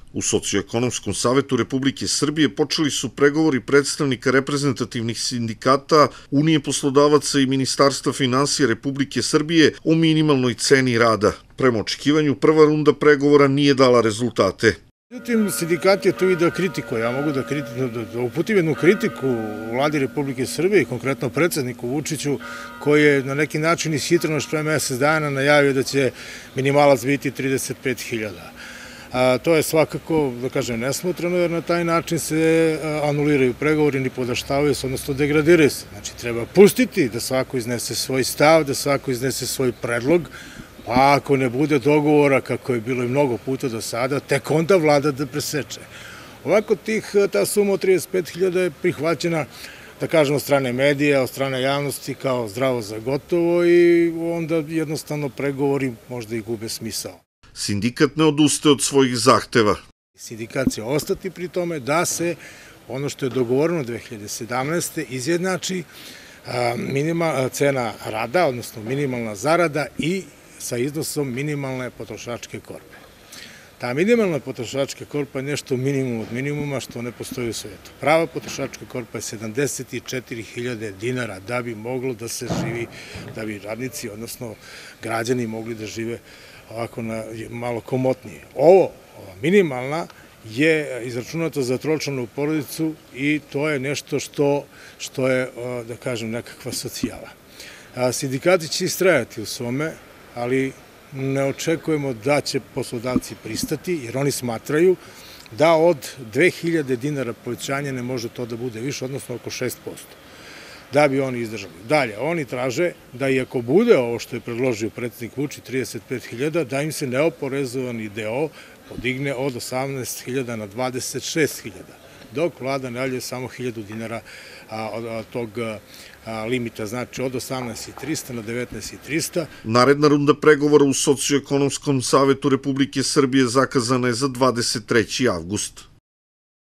U Socioekonomskom savetu Republike Srbije počeli su pregovori predstavnika reprezentativnih sindikata, Unije poslodavaca i Ministarstva finansija Republike Srbije o minimalnoj ceni rada. Prema očekivanju, prva runda pregovora nije dala rezultate. Međutim, sindikat je tu i da kritikuje. Ja mogu da uputim jednu kritiku u vladi Republike Srbije i konkretno predsedniku Vučiću, koji je na neki način ishitreno još pre mesec dana najavio da će minimalac biti 35.000. To je svakako, da kažem, nesmotreno, jer na taj način se anuliraju pregovori, ni podaštavaju se, odnosno degradiraju se. Znači, treba pustiti da svako iznese svoj stav, da svako iznese svoj predlog, pa ako ne bude dogovora, kako je bilo i mnogo puta do sada, tek onda vlada da preseče. Ovako ta suma od 35.000 je prihvaćena, da kažem, od strane medija, od strane javnosti kao zdravo za gotovo i onda jednostavno pregovori možda i gube smisao. Sindikat ne odustaje od svojih zahteva. Sindikat će ostati pri tome da se ono što je dogovoreno 2017. izjednači cena rada, odnosno minimalna zarada i sa iznosom minimalne potrošačke korpe. Ta minimalna potrošačka korpa je nešto minimum od minimuma što ne postoji u svetu. Prava potrošačka korpa je 74.000 dinara da bi moglo da se živi, da bi radnici, odnosno građani mogli da žive ovako malo komotnije. Ova minimalna je izračunato za tročlanu porodicu i to je nešto što je, da kažem, nekakva socijala. Sindikati će istrajati u svome, ali ne očekujemo da će poslodavci pristati, jer oni smatraju da od 2.000 dinara povećanja ne može to da bude više, odnosno oko 6%, da bi oni izdržali. Dalje, oni traže da i ako bude ovo što je predložio predsednik Vučić, 35.000, da im se neoporezovani deo podigne od 18.000 na 26.000, dok vlada najavljuje samo 1.000 dinara od tog limita, znači od 18.300 na 19.300. Naredna runda pregovora u Socioekonomskom savetu Republike Srbije zakazana je za 23. avgust.